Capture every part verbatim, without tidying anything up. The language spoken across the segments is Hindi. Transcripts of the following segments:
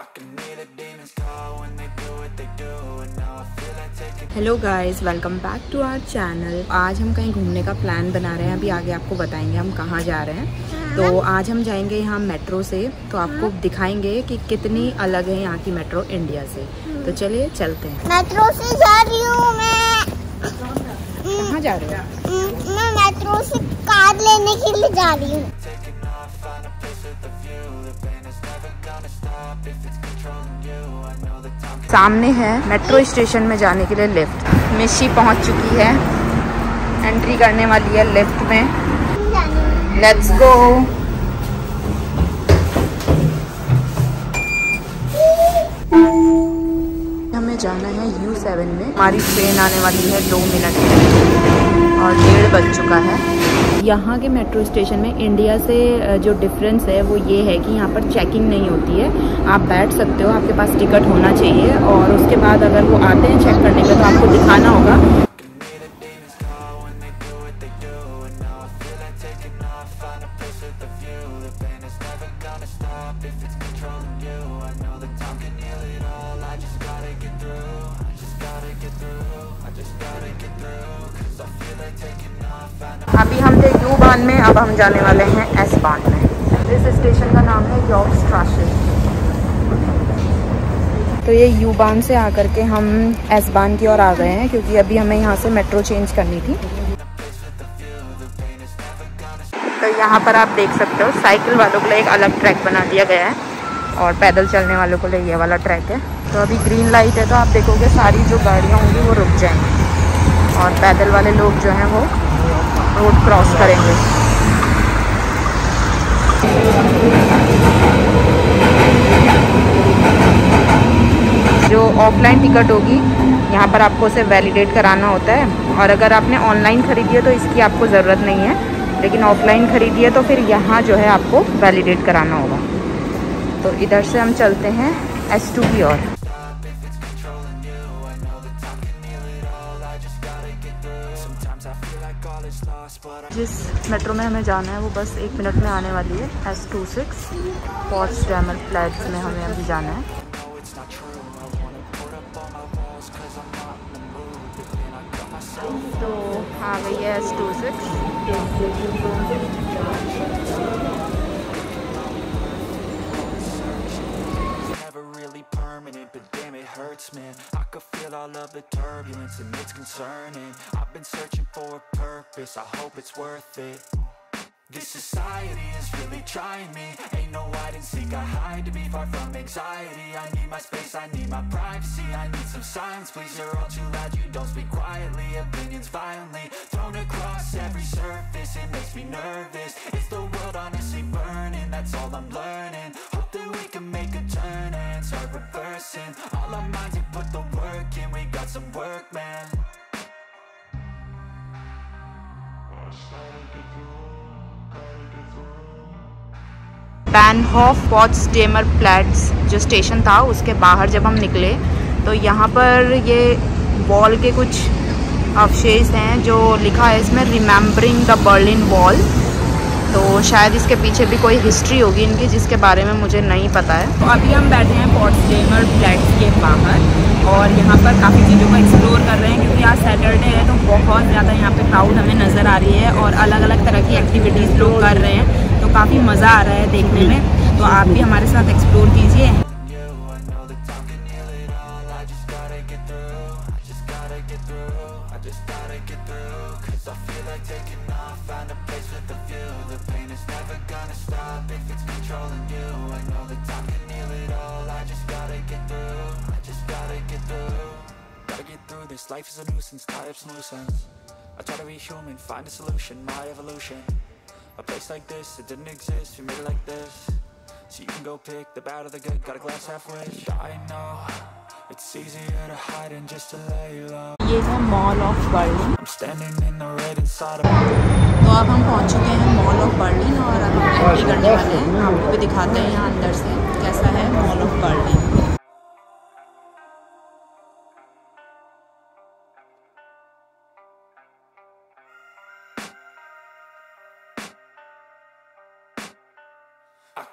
Hello guys, welcome back to our channel. आज हम कहीं घूमने का प्लान बना रहे हैं। अभी आगे आपको बताएंगे हम कहाँ जा रहे हैं। तो आज हम जाएंगे यहाँ मेट्रो से, तो आपको दिखाएंगे कि कितनी अलग है यहाँ की मेट्रो इंडिया से। तो चलिए चलते हैं। मेट्रो से जा रही हूँ मैं। कहाँ जा रहे हो? मैं मेट्रो से कार लेने के लिए जा रही हूँ। सामने है मेट्रो स्टेशन में जाने के लिए लिफ्ट। मिशी पहुंच चुकी है, एंट्री करने वाली है लिफ्ट में। Let's go. हमें जाना है यू सेवन में। हमारी ट्रेन आने वाली है दो मिनट में और डेढ़ बज चुका है। यहाँ के मेट्रो स्टेशन में इंडिया से जो डिफरेंस है वो ये है कि यहाँ पर चेकिंग नहीं होती है। आप बैठ सकते हो, आपके पास टिकट होना चाहिए और उसके बाद अगर वो आते हैं चेक करने के तो आपको दिखाना होगा। अभी हम थे यू बान में, अब हम जाने वाले हैं एस बान में। इस स्टेशन का नाम है यॉर्कस्ट्रासे। तो ये यू बान से आकर के हम एस बान की ओर आ गए हैं, क्योंकि अभी हमें यहाँ से मेट्रो चेंज करनी थी। तो यहाँ पर आप देख सकते हो साइकिल वालों के लिए एक अलग ट्रैक बना दिया गया है और पैदल चलने वालों के लिए ये वाला ट्रैक है। तो अभी ग्रीन लाइट है, तो आप देखोगे सारी जो गाड़ियाँ होंगी वो रुक जाएंगी और पैदल वाले लोग जो हैं वो रोड क्रॉस करेंगे। जो ऑफलाइन टिकट होगी यहाँ पर आपको उसे वैलिडेट कराना होता है, और अगर आपने ऑनलाइन खरीदी है तो इसकी आपको ज़रूरत नहीं है, लेकिन ऑफलाइन खरीदी है तो फिर यहाँ जो है आपको वैलिडेट कराना होगा। तो इधर से हम चलते हैं एस टू की ओर। जिस मेट्रो में हमें जाना है वो बस एक मिनट में आने वाली है। S two six Potsdamer Platz में हमें अभी जाना है। तो आ गई है S two six. Man, I could feel all of the turbulence and it's concerning. I've been searching for a purpose, I hope it's worth it. This society is really trying me. Ain't no hide and seek, I hide to be far from anxiety. I need my space, I need my privacy. I need some silence, please, you're all too loud. You don't speak quietly, opinions violently thrown across every surface. It makes me nervous. Is the world honestly burning? That's all I'm learning. Hope that we can make a turn and start reversing all our minds and put the work in. We got some work, man. Bahnhof Potsdamer Platz जो स्टेशन था उसके बाहर जब हम निकले तो यहाँ पर ये वॉल के कुछ अवशेष हैं जो लिखा है इसमें रिमेम्बरिंग द बर्लिन वॉल। तो शायद इसके पीछे भी कोई हिस्ट्री होगी इनकी जिसके बारे में मुझे नहीं पता है। तो अभी हम बैठे हैं पोट्सडेमर फ्लैट्स के बाहर और यहाँ पर काफ़ी चीज़ों को एक्सप्लोर कर रहे हैं, क्योंकि आज सैटरडे है तो बहुत ज़्यादा यहाँ पे क्राउड हमें नज़र आ रही है और अलग अलग तरह की एक्टिविटीज़ लोग कर रहे हैं। तो काफ़ी मज़ा आ रहा है देखने में, तो आप भी हमारे साथ एक्सप्लोर कीजिए। Life is a nuisance, tie up some loose ends. I try to be human, find a solution, my evolution. A place like this, it didn't exist, we made it like this. So you can go pick the bad or the good, got a glass half wish. I know, it's easier to hide than just to lay low. ये है Mall of Berlin. I'm standing in the red inside of my... तो अब हम पहुंच चुके हैं मॉल ऑफ बर्लिन और अब हम एंट्री करने वाले हैं। आपको भी दिखाते हैं यहाँ अंदर से कैसा है Mall of Berlin.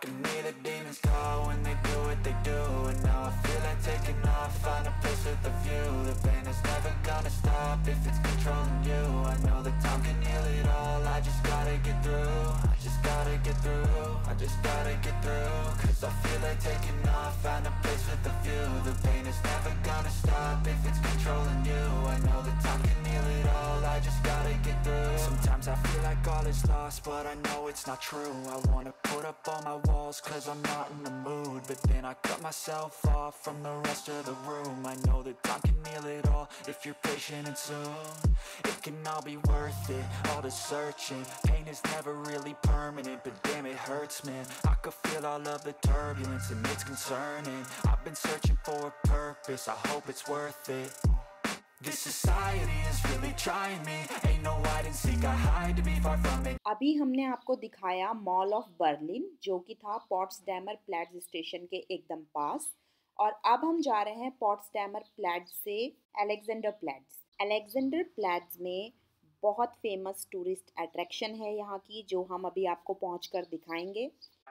can hear the demons call when they do what they do. And now I feel like taking off, find a place with a view. The pain is never gonna stop if it's controlling you. I know that time can heal it all, I just gotta get through. I just gotta get through, I just gotta get through. Cause I feel like taking off, find a place with a view. The pain is never gonna stop if it's controlling you. I know that time can heal it all, I just gotta get through. Sometimes I feel like all is lost, but I know it's not true. I wanna put up all my walls cause I'm not in the mood, but then I cut myself off from the rest of the room. I know that time can heal it all if you're patient and soon it can all be worth it, all the searching. Pain is never really permanent, but damn it hurts, man. I could feel all of the turbulence and it's concerning. I've been searching for a purpose, I hope it's worth it. This society is really trying me. Ain't no hide and seek, I hide to be far from it. अभी हमने आपको दिखाया मॉल ऑफ बर्लिन, जो कि था पॉट्सडैमर प्लेट्ज स्टेशन के एकदम पास, और अब हम जा रहे हैं पॉट्सडैमर प्लेट्ज से अलेक्जेंडर प्लेट्ज। अलेक्जेंडर प्लेट्ज में बहुत फेमस टूरिस्ट अट्रैक्शन है यहाँ की, जो हम अभी आपको पहुँचकर दिखाएंगे।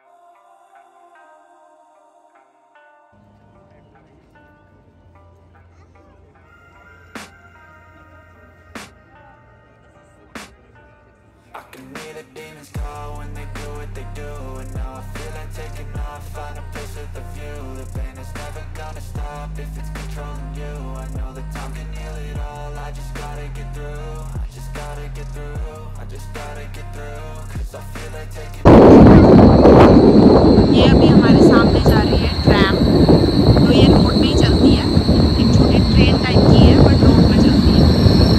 I can hear the demons call when they do what they do. And now I feel like taking off, find a place with a view. The pain is never gonna stop if it's controlling you. I know that time can heal it all, I just gotta get through. I just gotta get through, I just gotta get through. Cause I feel like taking ये अभी हमारे सामने जा रही है ट्रैम, तो ये रोड में ही चलती है, एक छोटी ट्रेन टाइप की है बट रोड में चलती है।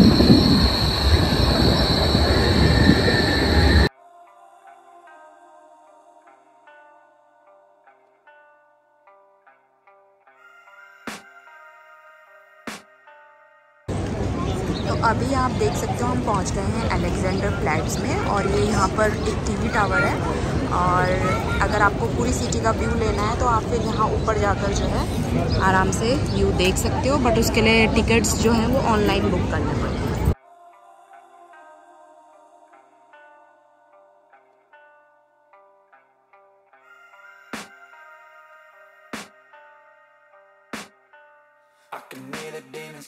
तो अभी आप देख सकते हो हम पहुंच गए हैं अलेक्जेंडर प्लेट्ज में, और ये यहाँ पर एक टीवी टावर है। और अगर आपको पूरी सिटी का व्यू लेना है तो आप फिर यहाँ ऊपर जाकर जो है आराम से व्यू देख सकते हो, बट उसके लिए टिकट्स जो हैं वो ऑनलाइन बुक करने पड़ते हैं। I can hear the demons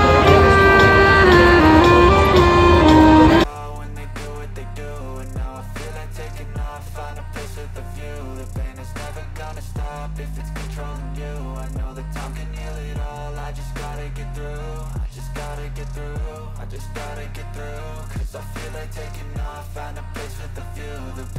when they do what they do. And now I feel like taking off, find a place with a view. The pain is never gonna stop if it's controlling you. I know that time can heal it all, I just gotta get through. I just gotta get through, I just gotta get through. Cause I feel like taking off, find a place with a view. The